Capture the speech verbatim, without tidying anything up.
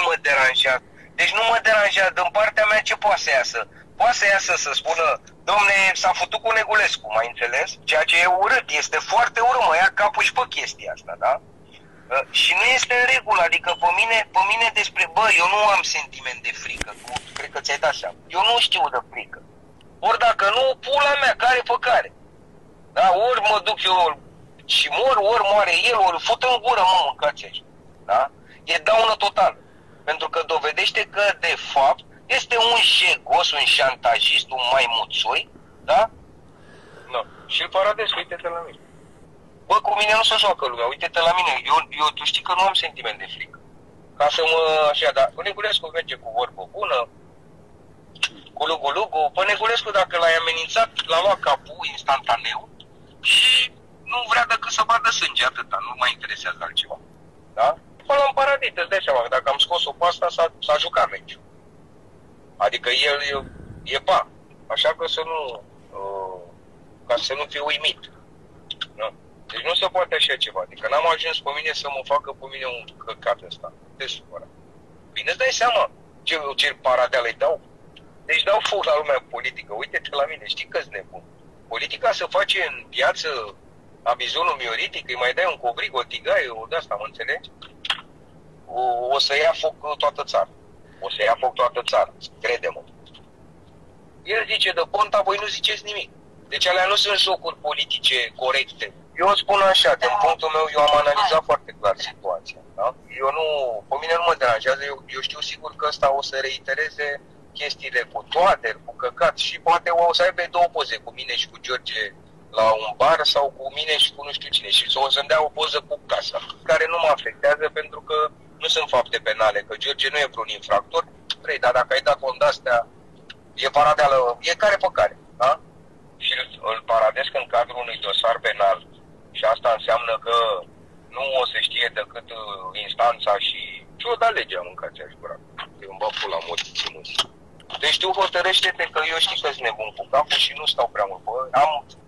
mă deranjează. Deci nu mă deranjează, din partea mea ce poate să iasă? Poate să iasă să spună, domne, s-a făcut cu Negulescu, mai înțeles? Ceea ce e urât, este foarte urât, mă ia capul și pe chestia asta, da? Și nu este în regulă, adică pe mine, pe mine despre, bă, eu nu am sentiment de frică, cum, cred că ți-ai dat seama. Eu nu știu de frică. Ori dacă nu, pula mea, care pe care. Da, ori mă duc eu și mor, ori moare el, ori fut în gură, mă, mâncați aici. Da? E daună totală. Pentru că dovedește că, de fapt, este un jegos, un șantajist, un maimuțoi, da? Da. Și-l Paradescu, uite-te la mine. Bă, cu mine nu se joacă lumea, uite-te la mine. Eu, eu, tu știi că nu am sentiment de frică. Ca să mă, așa, dar Negulescu merge cu vorbă bună, cu lugu-lugu. Pe Negulescu, dacă l-ai amenințat, l-a luat capul instantaneu și nu vrea decât să vadă sânge, atâta, nu mai interesează altceva. Da? Până la Paradit, îți dai seama, dacă am scos-o pe asta, s-a jucat meciul. Adică el e, e ba, așa că să nu, uh, ca să nu fie uimit. Da? Deci nu se poate așa ceva, adică n-am ajuns pe mine să mă facă pe mine un căcat ăsta. Te supăra. Bine, îți dai seama ce, ce paradeală îi dau? Deci dau foc la lumea politică, uite-te la mine, știi că-s nebun. Politica se face în piață, a bizonul mioritic, îi mai dai un covrig, o tigaie, o de-asta, mă înțelegi? O, o să ia foc toată țara. O să ia foc toată țara, crede-mă. El zice de Ponta, voi nu ziceți nimic. Deci alea nu sunt jocuri politice corecte. Eu spun așa, din punctul meu, eu am analizat foarte clar situația. Da? Eu nu, pe mine nu mă deranjează, eu, eu știu sigur că ăsta o să reitereze chestiile cu toate, cu căcat și poate o să aibă două poze cu mine și cu George la un bar sau cu mine și cu nu știu cine și o să-mi dea o poză cu casa, care nu mă afectează pentru că nu sunt fapte penale, că George nu e vreun infractor, vrei, dar dacă ai dat cont de-astea, e paradeală, e care pe care, da? Și îl paradesc în cadrul unui dosar penal și asta înseamnă că nu o să știe decât instanța și ce-o da legea, mâncați aș gura. Eu îmi bag pula moții ținuți. Deci tu hotărăște-te că eu știu că-s nebun cu capul și nu stau prea mult. Bă, am